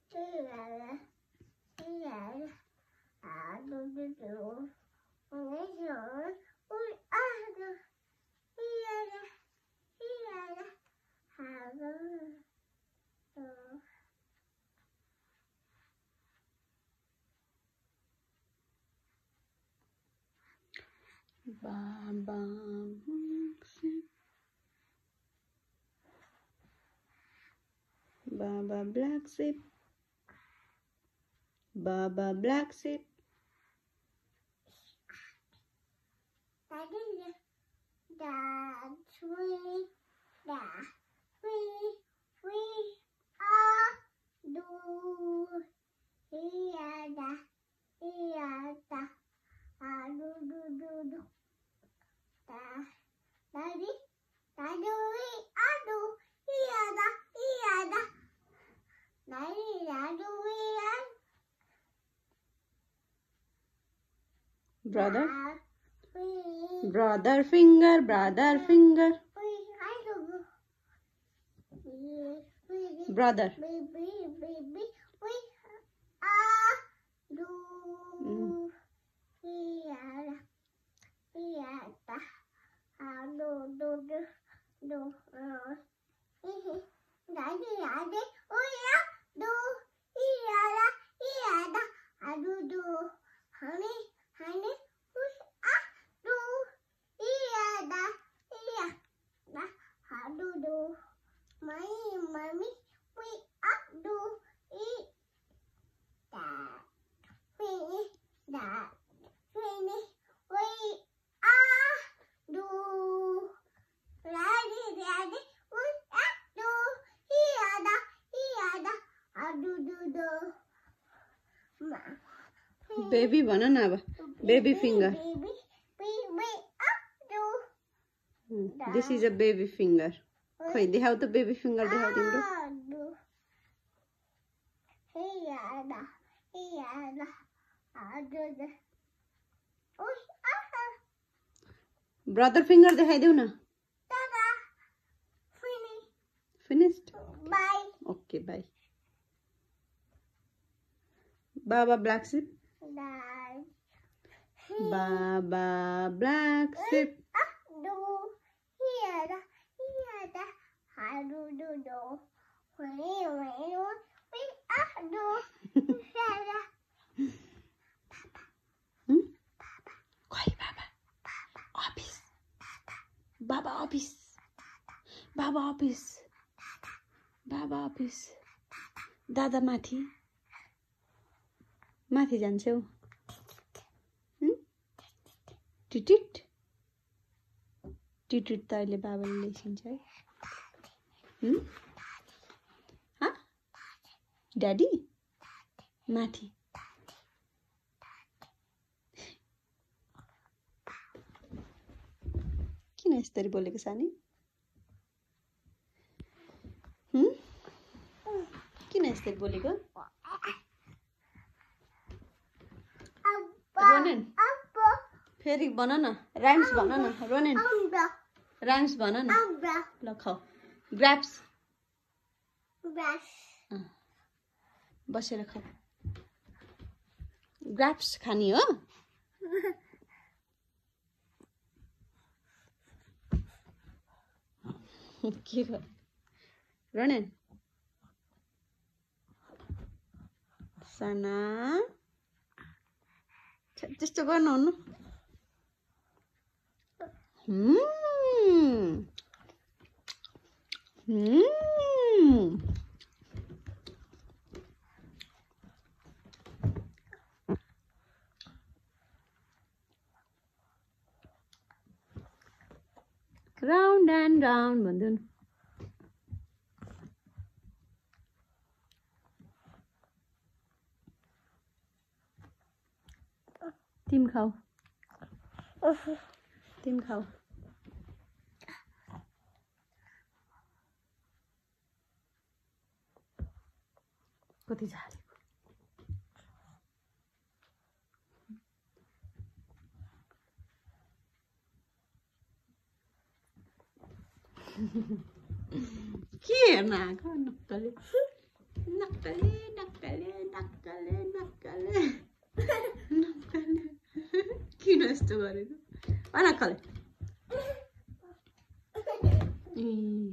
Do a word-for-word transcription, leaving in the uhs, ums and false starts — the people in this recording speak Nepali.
Baba Baba Black Sheep. Baba Black Sheep. That's we, that we, we are do, yeah, da, yeah, da, ah, do, do, do, do, da, daddy, daddy, we are do, yeah, da, yeah, da, daddy, daddy, we are. Brother. Da, we, Brother finger, brother finger. we, I do. We, we, Brother. baby, baby, we are do, Mm. we are, we are, da, ah, do, do, do, do, uh, hehe, daddy, daddy, we are do, we are, da, we are, da, ah, do, do, honey, honey, we are do, we are, da, we are, da, ah, do, do, mommy, mommy, we are do, eat that, we, that, we, we are do, daddy, daddy, we are do, here, da, here, da, ah, do, do, do, ma, Baby banana अब baby finger. baby, we, we are do, Hmm. This is a baby finger. खोइ देखाउ त baby finger देखाउ तिम्रो. ah, do, here, da, here, da, ah, do, do, we are. Brother finger देखाइदेऊ न. Ta-da! Finish. Finished? Bye. Okay, bye. Baba Black Sheep. Bye. Baba Black Sheep. Ah, do. Here, da. Here, da. Ah, do, do, do. Wait, wait, wait. We ah, do. Here, da. Hmm? खोइ बाबा. Office. Baba office. Baba office. Baba office. दादा माथि. माथि जान्छौ. Hmm? टिटिट. टिटिट त अहिले बाबाले लेखिन्छ है. Hmm? हाँ? Daddy? माथि. किन यसरी बोलेको सानी? Hmm? किन यसरी बोलेको? Ronan Abba. फेरि भन न राइम्स भन न रोनेन Abba. राइम्स भन न Abba. ल खाऊ ग्राप्स Brush. बसेर खाऊ ग्राप्स खानी हो के गर रोनेन साना त्यस्तो गर्नुहुन्न हम्म हम्म round and round भन्दैन तिम खाऊ तिम खाऊ कति झालेको के हेर्न आएको नक्कले नक्कले नक्कले किन यस्तो गरेको भन खल